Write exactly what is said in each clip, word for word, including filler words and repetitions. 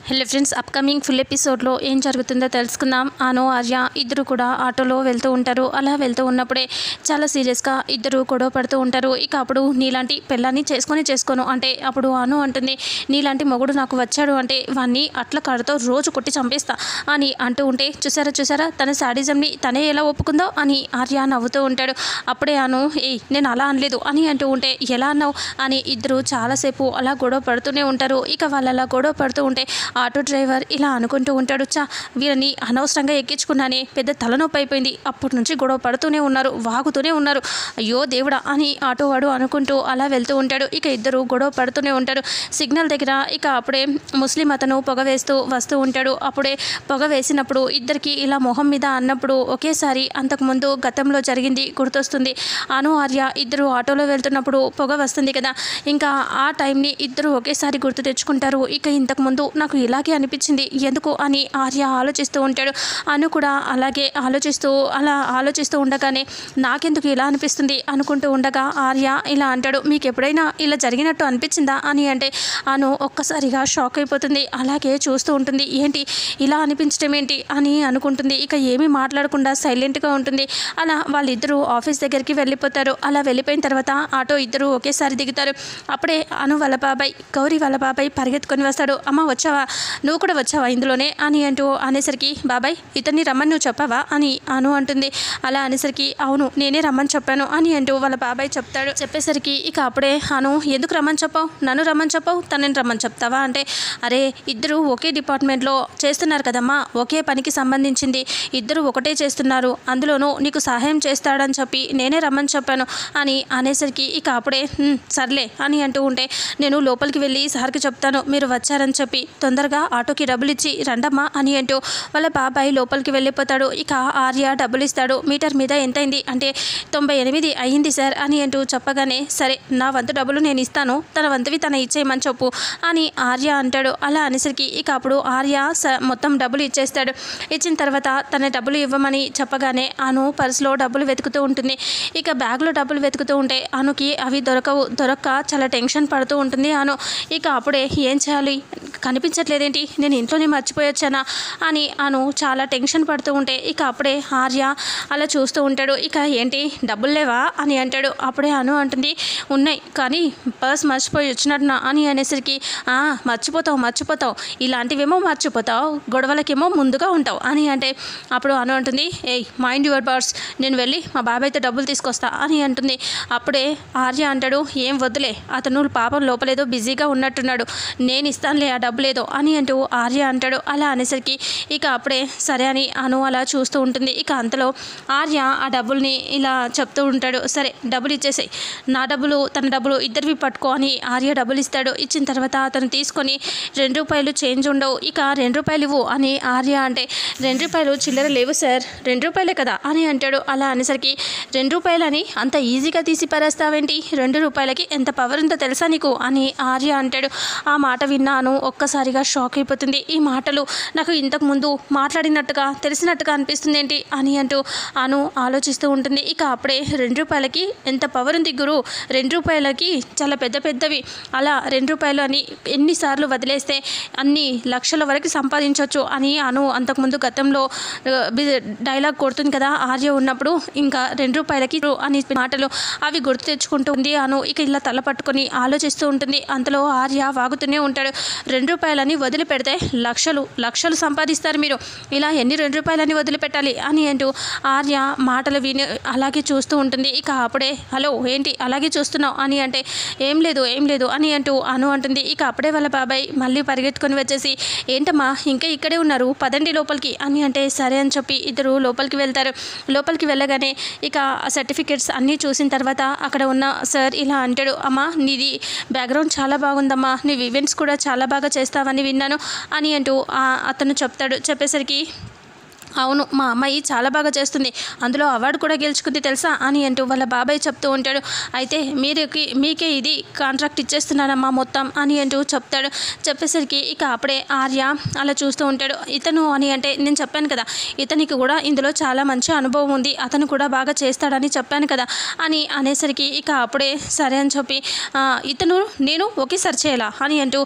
Hello friends, upcoming full ఎపిసోడ్లో ఏం జరుగుతుందో తెలుసుకుందాం. అను ఆర్య ఇద్దరు కూడా ఆటోలో వెళ్తూ ఉంటారు. అలా వెళ్తూ ఉన్నప్పుడే చాలా సీరియస్గా ఇద్దరు గొడవ పడుతూ ఉంటారు. ఇక అప్పుడు నీలాంటి పిల్లాన్ని చేసుకొని చేసుకోను అంటే అప్పుడు అను అంటుంది, నీలాంటి మొగుడు నాకు వచ్చాడు అంటే వాన్ని అట్ల కాడతో రోజు కొట్టి చంపేస్తా అని అంటూ ఉంటే చూసారా చూసారా తన శాడిజంని తనే ఎలా ఒప్పుకుందో అని ఆర్య నవ్వుతూ ఉంటాడు. అప్పుడే అను ఏ నేను అలా అనలేదు అని అంటూ ఉంటే ఎలా అన్నావు అని ఇద్దరు చాలాసేపు అలా గొడవ పడుతూనే ఉంటారు. ఇక వాళ్ళు అలా గొడవ పడుతూ ఉంటే ఆటో డ్రైవర్ ఇలా అనుకుంటూ ఉంటాడు, చా వీళ్ళని అనవసరంగా ఎక్కించుకున్నానే, పెద్ద తలనొప్పి అయిపోయింది, అప్పటి నుంచి గొడవ పడుతూనే ఉన్నారు, వాగుతూనే ఉన్నారు, అయ్యో దేవుడా అని ఆటో వాడు అనుకుంటూ అలా వెళ్తూ ఉంటాడు. ఇక ఇద్దరు గొడవ పడుతూనే ఉంటారు. సిగ్నల్ దగ్గర ఇక అప్పుడే ముస్లిం అతను పొగ వేస్తూ వస్తూ ఉంటాడు. అప్పుడే పొగ వేసినప్పుడు ఇద్దరికి ఇలా మొహం మీద అన్నప్పుడు ఒకేసారి అంతకుముందు గతంలో జరిగింది గుర్తొస్తుంది. అను ఆర్య ఇద్దరు ఆటోలో వెళ్తున్నప్పుడు పొగ వస్తుంది కదా, ఇంకా ఆ టైంని ఇద్దరు ఒకేసారి గుర్తు తెచ్చుకుంటారు. ఇక ఇంతకుముందు నాకు ఇలాగే అనిపించింది ఎందుకు అని ఆర్య ఆలోచిస్తూ ఉంటాడు. అను కూడా అలాగే ఆలోచిస్తూ అలా ఆలోచిస్తూ ఉండగానే నాకెందుకు ఇలా అనిపిస్తుంది అనుకుంటూ ఉండగా ఆర్య ఇలా అంటాడు, మీకు ఎప్పుడైనా ఇలా జరిగినట్టు అనిపించిందా అని అంటే అను ఒక్కసారిగా షాక్ అయిపోతుంది. అలాగే చూస్తూ ఉంటుంది, ఏంటి ఇలా అనిపించడం ఏంటి అని అనుకుంటుంది. ఇక ఏమీ మాట్లాడకుండా సైలెంట్గా ఉంటుంది. అలా వాళ్ళిద్దరూ ఆఫీస్ దగ్గరికి వెళ్ళిపోతారు. అలా వెళ్ళిపోయిన తర్వాత ఆటో ఇద్దరు ఒకేసారి దిగుతారు. అప్పుడే అను వాళ్ళ బాబాయ్ గౌరీ వాళ్ళ బాబాయ్ పరిగెత్తుకొని వస్తాడు. అమ్మ వచ్చావా, నువ్వు కూడా వచ్చావా ఇందులోనే అని అంటూ అనేసరికి బాబాయ్ ఇతన్ని రమ్మని నువ్వు చెప్పావా అని అను అంటుంది. అలా అనేసరికి అవును నేనే రమ్మని చెప్పాను అని అంటూ వాళ్ళ బాబాయ్ చెప్తాడు. చెప్పేసరికి ఇక అప్పుడే అను ఎందుకు రమ్మని చెప్పావు, నన్ను రమ్మని చెప్పావు, తనని రమ్మని చెప్తావా అంటే అరే ఇద్దరు ఒకే డిపార్ట్మెంట్లో చేస్తున్నారు కదమ్మా, ఒకే పనికి సంబంధించింది, ఇద్దరు ఒకటే చేస్తున్నారు, అందులోనూ నీకు సహాయం చేస్తాడని చెప్పి నేనే రమ్మని చెప్పాను అని అనేసరికి ఇక అప్పుడే సర్లే అని అంటూ ఉంటే నేను లోపలికి వెళ్ళి సార్కి చెప్తాను మీరు వచ్చారని చెప్పి, తొందరగా ఆటోకి డబ్బులు ఇచ్చి రండమ్మా అని అంటూ వాళ్ళ బాబాయ్ లోపలికి వెళ్ళిపోతాడు. ఇక ఆర్య డబ్బులు ఇస్తాడు. మీటర్ మీద ఎంతైంది అంటే తొంభై ఎనిమిది అయ్యింది సార్ అని అంటూ చెప్పగానే సరే నా వంతు డబ్బులు నేను ఇస్తాను, తన వంతువి తన ఇచ్చేయమని చెప్పు అని ఆర్య అంటాడు. అలా అనేసరికి ఇక అప్పుడు ఆర్య స మొత్తం డబ్బులు ఇచ్చేస్తాడు. ఇచ్చిన తర్వాత తన డబ్బులు ఇవ్వమని చెప్పగానే అను పర్సులో డబ్బులు వెతుకుతూ ఉంటుంది. ఇక బ్యాగ్లో డబ్బులు వెతుకుతూ ఉంటే అనుకి అవి దొరకవు. దొరక్క చాలా టెన్షన్ పడుతూ ఉంటుంది అను. ఇక అప్పుడే ఏం చేయాలి కనిపించట్లేదేంటి, నేను ఇంట్లోనే మర్చిపోయొచ్చానా అని అను చాలా టెన్షన్ పడుతూ ఉంటే ఇక అప్పుడే ఆర్య అలా చూస్తూ ఉంటాడు. ఇక ఏంటి డబ్బులు లేవా అని అంటాడు. అప్పుడే అను అంటుంది ఉన్నాయి కానీ పర్స్ మర్చిపోయి వచ్చినట్టునా అని అనేసరికి మర్చిపోతావు మర్చిపోతావు ఇలాంటివేమో మర్చిపోతావు, గొడవలకేమో ముందుగా ఉంటావు అని అంటే అప్పుడు అను అంటుంది ఏయ్ మైండ్ యువర్ పర్స్, నేను వెళ్ళి మా బాబాయ్తో డబ్బులు తీసుకొస్తా అని అంటుంది. అప్పుడే ఆర్య అంటాడు ఏం వద్దులే, అతను పాపం లోపలేదో బిజీగా ఉన్నట్టున్నాడు, నేను ఇస్తానులే ఆ డబ్బు లేదో అని అంటూ ఆర్య అంటాడు. అలా అనేసరికి ఇక అప్పుడే సరే అని అను అలా చూస్తూ ఉంటుంది. ఇక అంతలో ఆర్య ఆ డబ్బుల్ని ఇలా చెప్తూ ఉంటాడు, సరే డబ్బులు ఇచ్చేసాయి, నా డబ్బులు తన డబ్బులు ఇద్దరివి పట్టుకో అని ఆర్య డబ్బులు ఇస్తాడు. ఇచ్చిన తర్వాత అతను తీసుకొని రెండు రూపాయలు చేంజ్ ఉండవు, ఇక రెండు రూపాయలు ఇవ్వు అని ఆర్య అంటే రెండు రూపాయలు చిల్లర లేవు సార్, రెండు రూపాయలే కదా అని అంటాడు. అలా అనేసరికి రెండు రూపాయలని అంత ఈజీగా తీసి పరేస్తావేంటి, రెండు రూపాయలకి ఎంత పవర్ ఉందో తెలుసా నీకు అని ఆర్య అంటాడు. ఆ మాట విన్నాను ఒక్కసారిగా షాక్ అయిపోతుంది. ఈ మాటలు నాకు ఇంతకుముందు మాట్లాడినట్టుగా తెలిసినట్టుగా అనిపిస్తుంది ఏంటి అని అంటూ అను ఆలోచిస్తూ ఉంటుంది. ఇక అప్పుడే రెండు రూపాయలకి ఎంత పవర్ ఉంది గురు, రెండు రూపాయలకి చాలా పెద్ద పెద్దవి, అలా రెండు రూపాయలు అని ఎన్నిసార్లు వదిలేస్తే అన్ని లక్షల వరకు సంపాదించవచ్చు అని అను అంతకుముందు గతంలో డైలాగ్ కొడుతుంది కదా ఆర్య ఉన్నప్పుడు, ఇంకా రెండు రూపాయలకి అని మాటలు అవి గుర్తు తెచ్చుకుంటుంది అను. ఇక ఇలా తల పట్టుకొని ఆలోచిస్తూ ఉంటుంది. అంతలో ఆర్య వాగుతూనే ఉంటాడు, రెండు రూపాయలని వదిలిపెడితే లక్షలు లక్షలు సంపాదిస్తారు మీరు, ఇలా ఎన్ని రెండు రూపాయలని వదిలిపెట్టాలి అని అంటూ ఆర్య మాటలు విని అలాగే చూస్తూ ఉంటుంది. ఇక అప్పుడే హలో ఏంటి అలాగే చూస్తున్నావు అని అంటే ఏం లేదు ఏం లేదు అని అంటూ అను అంటుంది. ఇక అప్పుడే వాళ్ళ బాబాయ్ మళ్ళీ పరిగెత్తుకొని వచ్చేసి ఏంటమ్మా ఇంకా ఇక్కడే ఉన్నారు పదండి లోపలికి అని అంటే సరే అని చెప్పి ఇద్దరు లోపలికి వెళ్తారు. లోపలికి వెళ్ళగానే ఇక సర్టిఫికెట్స్ అన్నీ చూసిన తర్వాత అక్కడ ఉన్న సార్ ఇలా అంటాడు, అమ్మా నీది బ్యాక్గ్రౌండ్ చాలా బాగుందమ్మా, నీవు ఈవెంట్స్ కూడా చాలా బాగా చేస్తావని విన్నాను అని అంటూ అతను చెప్తాడు. చెప్పేసరికి అవును, మా అమ్మాయి చాలా బాగా చేస్తుంది, అందులో అవార్డు కూడా గెలుచుకుంది తెలుసా అని అంటూ వాళ్ళ బాబాయ్ చెప్తూ ఉంటాడు. అయితే మీరుకి మీకే ఇది కాంట్రాక్ట్ ఇచ్చేస్తున్నానమ్మా మొత్తం అని అంటూ చెప్తాడు. చెప్పేసరికి ఇక అప్పుడే ఆర్య అలా చూస్తూ ఉంటాడు. ఇతను అని అంటే నేను చెప్పాను కదా, ఇతనికి కూడా ఇందులో చాలా మంచి అనుభవం ఉంది, అతను కూడా బాగా చేస్తాడని చెప్పాను కదా అని అనేసరికి ఇక అప్పుడే సరే అని చెప్పి ఇతను నేను ఒకేసారి చేయాలా అని అంటూ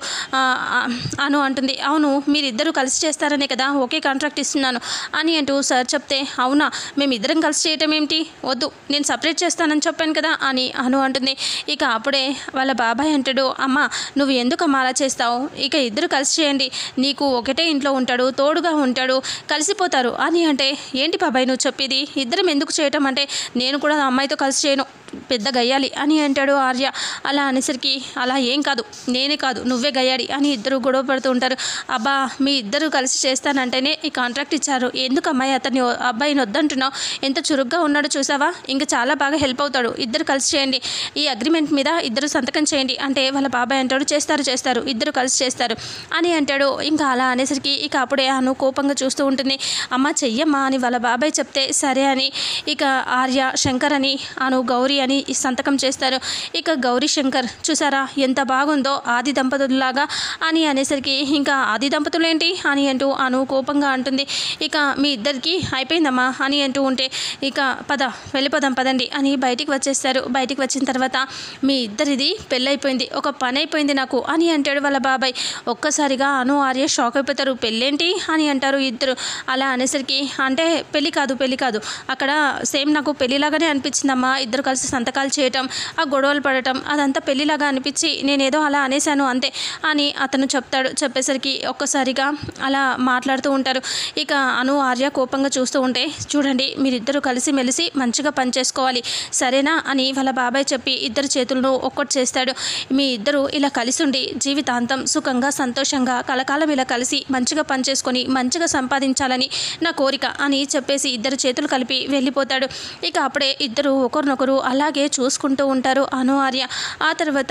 అను అంటుంది. అవును, మీరిద్దరూ కలిసి చేస్తారనే కదా ఒకే కాంట్రాక్ట్ ఇస్తున్నాను అని అంటూ సార్ చెప్తే, అవునా మేమిద్దరం కలిసి చేయటం ఏమిటి, వద్దు నేను సపరేట్ చేస్తానని చెప్పాను కదా అని అను అంటుంది. ఇక అప్పుడే వాళ్ళ బాబాయ్ అంటాడు, అమ్మ నువ్వు ఎందుకు అమ్మ అలా చేస్తావు, ఇక ఇద్దరు కలిసి చేయండి, నీకు ఒకటే ఇంట్లో ఉంటాడు, తోడుగా ఉంటాడు, కలిసిపోతారు అని అంటే, ఏంటి బాబాయ్ నువ్వు చెప్పేది, ఇద్దరం ఎందుకు చేయటం అంటే, నేను కూడా అమ్మాయితో కలిసి చేయను, పెద్ద గయ్యాలి అని అంటాడు ఆర్య. అలా అనేసరికి అలా ఏం కాదు, నేనే కాదు నువ్వే గయ్యాడి అని ఇద్దరు గొడవ పడుతూ ఉంటారు. అబ్బా మీ ఇద్దరు కలిసి చేస్తానంటేనే ఈ కాంట్రాక్ట్ ఇచ్చారు, ఎందుకు అమ్మాయి అతన్ని అబ్బాయిని వద్దంటున్నావు, ఎంత చురుగ్గా ఉన్నాడో చూసావా, ఇంకా చాలా బాగా హెల్ప్ అవుతాడు, ఇద్దరు కలిసి చేయండి, ఈ అగ్రిమెంట్ మీద ఇద్దరు సంతకం చేయండి అంటే వాళ్ళ బాబాయ్ అంటాడు, చేస్తారు చేస్తారు ఇద్దరు కలిసి చేస్తారు అని అంటాడు. ఇంకా అలా అనేసరికి ఇక అప్పుడే అను కోపంగా చూస్తూ ఉంటుంది. అమ్మ చెయ్యమ్మా అని వాళ్ళ బాబాయ్ చెప్తే సరే అని ఇక ఆర్య శంకర్ అని అను గౌరీ అని సంతకం చేస్తారు. ఇక గౌరీ శంకర్ చూసారా ఎంత బాగుందో ఆది దంపతుల్లాగా అని అనేసరికి ఇంకా ఆది దంపతులేంటి అని అంటూ అను కోపంగా అంటుంది. ఇక మీ ఇద్దరికి అయిపోయిందమ్మా అని అంటూ ఉంటే ఇక పద వెళ్ళిపోదాం పదండి అని బయటికి వచ్చేస్తారు. బయటికి వచ్చిన తర్వాత మీ ఇద్దరిది పెళ్ళైపోయింది, ఒక పని అయిపోయింది నాకు అని అంటాడు వాళ్ళ బాబాయ్. ఒక్కసారిగా అను ఆర్య షాక్ అయిపోతారు. పెళ్ళేంటి అని అంటారు ఇద్దరు. అలా అనేసరికి అంటే పెళ్ళి కాదు పెళ్ళి కాదు అక్కడ సేమ్ నాకు పెళ్ళిలాగానే అనిపించిందమ్మా, ఇద్దరు కలిసి సంతకాలు చేయటం ఆ గొడవలు పడటం అదంతా పెళ్ళిలాగా అనిపించి నేనేదో అలా అనేశాను అంతే అని అతను చెప్తాడు. చెప్పేసరికి ఒక్కసారిగా అలా మాట్లాడుతూ ఉంటారు. ఇక అను ఆర్య కోపంగా చూస్తూ ఉంటే చూడండి మీరిద్దరూ కలిసి మెలిసి మంచిగా పనిచేసుకోవాలి సరేనా అని వాళ్ళ బాబాయ్ చెప్పి ఇద్దరు చేతులను ఒక్కటి చేస్తాడు. మీ ఇద్దరు ఇలా కలిసి ఉండి జీవితాంతం సుఖంగా సంతోషంగా కలకాలం ఇలా కలిసి మంచిగా పనిచేసుకొని మంచిగా సంపాదించాలని నా కోరిక అని చెప్పేసి ఇద్దరు చేతులు కలిపి వెళ్ళిపోతాడు. ఇక అప్పుడే ఇద్దరు ఒకరినొకరు అలాగే చూసుకుంటూ ఉంటారు అను ఆర్య. ఆ తర్వాత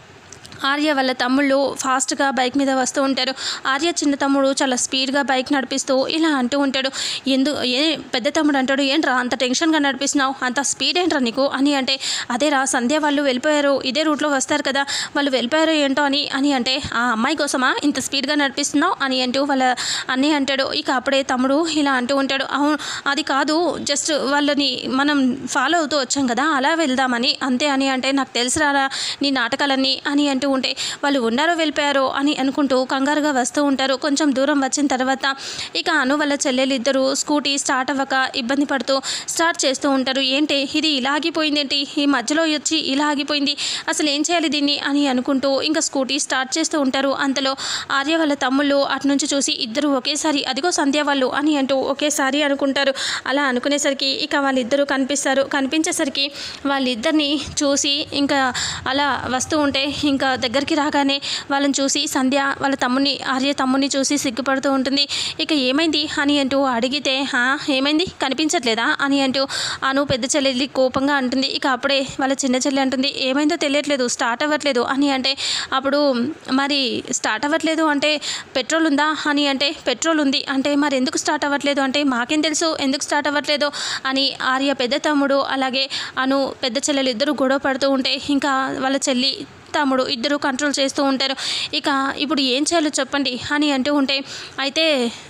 ఆర్య వాళ్ళ తమ్ముళ్ళు ఫాస్ట్గా బైక్ మీద వస్తూ ఉంటారు. ఆర్య చిన్న తమ్ముడు చాలా స్పీడ్గా బైక్ నడిపిస్తూ ఇలా అంటూ ఉంటాడు, ఎందు ఏ పెద్ద తమ్ముడు అంటాడు, ఏంట్రా అంత టెన్షన్గా నడిపిస్తున్నావు, అంత స్పీడ్ ఏంట్రా నీకు అని అంటే, అదేరా సంధ్య వాళ్ళు వెళ్ళిపోయారు, ఇదే రూట్లో వస్తారు కదా, వాళ్ళు వెళ్ళిపోయారు ఏంటో అని అని అంటే, ఆ అమ్మాయి కోసమా ఇంత స్పీడ్గా నడిపిస్తున్నావు అని అంటూ వాళ్ళ అన్నీ అంటాడు. ఇక అప్పుడే తమ్ముడు ఇలా అంటూ ఉంటాడు, అవును అది కాదు జస్ట్ వాళ్ళని మనం ఫాలో అవుతూ వచ్చాం కదా అలా వెళ్దామని అంతే అని అంటే, నాకు తెలుసురా నీ నాటకాలన్నీ అని అంటూ ఉంటే వాళ్ళు ఉన్నారో వెళ్ళిపోయారో అని అనుకుంటూ కంగారుగా వస్తూ ఉంటారు. కొంచెం దూరం వచ్చిన తర్వాత ఇక అను వాళ్ళ చెల్లెలు ఇద్దరు స్కూటీ స్టార్ట్ అవ్వక ఇబ్బంది పడుతూ స్టార్ట్ చేస్తూ ఉంటారు. ఏంటి ఇది ఇలా ఆగిపోయింది, ఏంటి ఈ మధ్యలో వచ్చి ఇలా ఆగిపోయింది, అసలు ఏం చేయాలి దీన్ని అని అనుకుంటూ ఇంకా స్కూటీ స్టార్ట్ చేస్తూ ఉంటారు. అంతలో ఆర్య వాళ్ళ తమ్ముళ్ళు అటు నుంచి చూసి ఇద్దరు ఒకేసారి అదిగో సంధ్య వాళ్ళు అని అంటూ ఒకేసారి అనుకుంటారు. అలా అనుకునేసరికి ఇక వాళ్ళిద్దరూ కనిపిస్తారు. కనిపించేసరికి వాళ్ళిద్దరిని చూసి ఇంకా అలా వస్తూ ఉంటే ఇంకా దగ్గరికి రాగానే వాళ్ళని చూసి సంధ్య వాళ్ళ తమ్ముని ఆర్య తమ్ముని చూసి సిగ్గుపడుతూ ఉంటుంది. ఇక ఏమైంది అని అంటూ అడిగితే ఏమైంది కనిపించట్లేదా అని అంటూ అను పెద్ద చెల్లెలి కోపంగా అంటుంది. ఇక అప్పుడే వాళ్ళ చిన్న చెల్లి అంటుంది, ఏమైందో తెలియట్లేదు స్టార్ట్ అవ్వట్లేదు అని అంటే, అప్పుడు మరి స్టార్ట్ అవ్వట్లేదు అంటే పెట్రోల్ ఉందా అని అంటే, పెట్రోల్ ఉంది అంటే మరి ఎందుకు స్టార్ట్ అవ్వట్లేదు అంటే, మాకేం తెలుసు ఎందుకు స్టార్ట్ అవ్వట్లేదు అని ఆర్య పెద్ద తమ్ముడు అలాగే అను పెద్ద చెల్లెలు ఇద్దరు గొడవ పడుతూ ఉంటే ఇంకా వాళ్ళ చెల్లి తమ్ముడు ఇద్దరు కంట్రోల్ చేస్తూ ఉంటారు. ఇక ఇప్పుడు ఏం చేయాలో చెప్పండి అని అంటూ ఉంటే, అయితే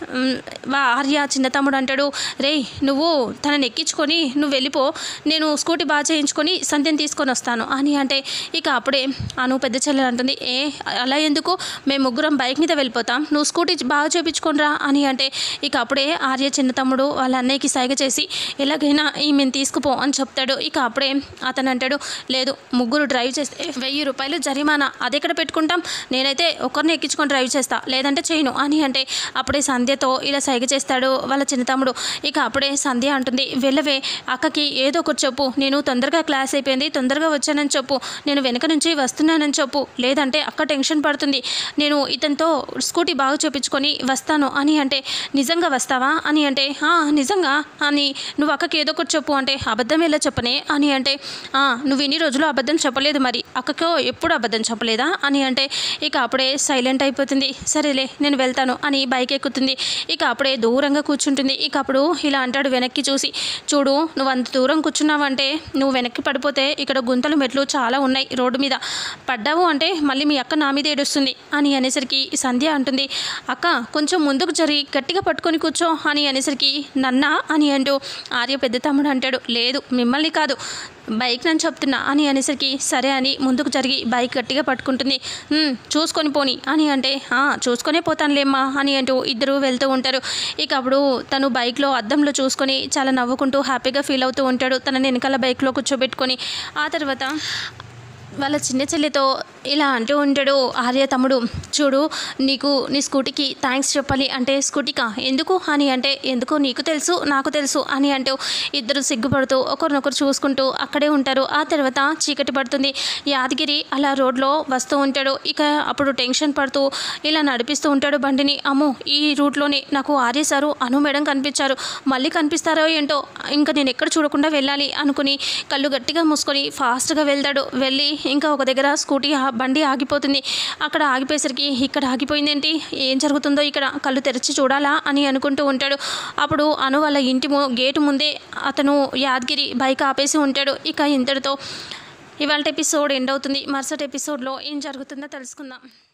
ఆర్య చిన్న తమ్ముడు అంటాడు, రే నువ్వు తనని ఎక్కించుకొని నువ్వు వెళ్ళిపో, నేను స్కూటీ బాగా చేయించుకొని సంధ్యని తీసుకొని వస్తాను అని అంటే, ఇక అప్పుడే అను పెద్ద చెల్లెలు అంటుంది, ఏ అలా ఎందుకు, మేము ముగ్గురం బైక్ మీద వెళ్ళిపోతాం, నువ్వు స్కూటీ బాగా చేయించుకోనరా అని అంటే, ఇక అప్పుడే ఆర్య చిన్న తమ్ముడు వాళ్ళ అన్నయ్యకి సైగ చేసి ఎలాగైనా ఈ మేము తీసుకుపో అని చెప్తాడు. ఇక అప్పుడే అతను అంటాడు, లేదు ముగ్గురు డ్రైవ్ చేస్తే వెయ్యి రూపాయలు జరిమానా, అది ఎక్కడ పెట్టుకుంటాం, నేనైతే ఒకరిని ఎక్కించుకొని డ్రైవ్ చేస్తా లేదంటే చేయను అని అంటే, అప్పుడే సంధ్యతో ఇలా సైగ చేస్తాడు వాళ్ళ చిన్న తమ్ముడు. ఇక అప్పుడే సంధ్య అంటుంది, వెళ్ళవే అక్కకి ఏదో ఒకటి చెప్పు, నేను తొందరగా క్లాస్ అయిపోయింది తొందరగా వచ్చానని చెప్పు, నేను వెనక నుంచి వస్తున్నానని చెప్పు, లేదంటే అక్క టెన్షన్ పడుతుంది, నేను ఇతనితో స్కూటీ బాగా చూపించుకొని వస్తాను అని అంటే, నిజంగా వస్తావా అని అంటే, నిజంగా అని నువ్వు అక్కకి ఏదో ఒకటి చెప్పు అంటే, అబద్ధం ఎలా చెప్పనే అని అంటే, నువ్వు ఇన్ని రోజులు అబద్ధం చెప్పలేదు, మరి అక్కకో ఎప్పుడు అబద్ధం చెప్పలేదా అని అంటే ఇక అప్పుడే సైలెంట్ అయిపోతుంది. సరేలే నేను వెళ్తాను అని బైక్ ఎక్కుతుంది. ఇక అప్పుడే దూరంగా కూర్చుంటుంది. ఇక అప్పుడు ఇలా అంటాడు వెనక్కి చూసి, చూడు నువ్వు అంత దూరం కూర్చున్నావంటే నువ్వు వెనక్కి పడిపోతే ఇక్కడ గుంతలు మెట్లు చాలా ఉన్నాయి రోడ్డు మీద, పడ్డావు అంటే మళ్ళీ మీ అక్క నా మీద ఏడుస్తుంది అని అనేసరికి సంధ్య అంటుంది, అక్క కొంచెం ముందుకు జరిగి గట్టిగా పట్టుకొని కూర్చో అని అనేసరికి నన్నా అని అంటూ ఆర్య పెద్ద తమ్ముడు అంటాడు, లేదు మిమ్మల్ని కాదు బైక్ నన్ను చెప్తున్నా అని అనేసరికి సరే అని ముందుకు జరిగి బైక్ గట్టిగా పట్టుకుంటుంది. చూసుకొని పోని అని అంటే చూసుకొనే పోతానులేమ్మా అని అంటూ ఇద్దరు వెళ్తూ ఉంటారు. ఇక అప్పుడు తను బైక్లో అద్దంలో చూసుకొని చాలా నవ్వుకుంటూ హ్యాపీగా ఫీల్ అవుతూ ఉంటాడు తనని వెనకాల బైక్లో కూర్చోబెట్టుకొని. ఆ తర్వాత వాళ్ళ చిన్న చెల్లితో ఇలా అంటూ ఉంటాడు ఆర్య తమ్ముడు, చూడు నీకు నీ స్కూటీకి థ్యాంక్స్ చెప్పాలి అంటే స్కూటీకా ఎందుకు అని అంటే ఎందుకు నీకు తెలుసు నాకు తెలుసు అని అంటూ ఇద్దరు సిగ్గుపడుతూ ఒకరినొకరు చూసుకుంటూ అక్కడే ఉంటారు. ఆ తర్వాత చీకటి పడుతుంది. యాదగిరి అలా రోడ్లో వస్తూ ఉంటాడు. ఇక అప్పుడు టెన్షన్ పడుతూ ఇలా నడిపిస్తూ ఉంటాడు బండిని. అమ్మో ఈ రూట్లోనే నాకు ఆర్య సారు అను మేడం కనిపించారు, మళ్ళీ కనిపిస్తారో ఏంటో, ఇంకా నేను ఎక్కడ చూడకుండా వెళ్ళాలి అనుకుని కళ్ళు గట్టిగా మూసుకొని ఫాస్ట్గా వెళ్తాడు. వెళ్ళి ఇంకా ఒక దగ్గర స్కూటీ బండి ఆగిపోతుంది. అక్కడ ఆగిపోయేసరికి ఇక్కడ ఆగిపోయిందేంటి, ఏం జరుగుతుందో ఇక్కడ కళ్ళు తెరిచి చూడాలా అని అనుకుంటూ ఉంటాడు. అప్పుడు అను వాళ్ళ ఇంటి గేటు ముందే అతను యాదగిరి బైక్ ఆపేసి ఉంటాడు. ఇక ఇంతటితో ఇవాళ ఎపిసోడ్ ఎండ్ అవుతుంది. మరుసటి ఎపిసోడ్లో ఏం జరుగుతుందో తెలుసుకుందాం.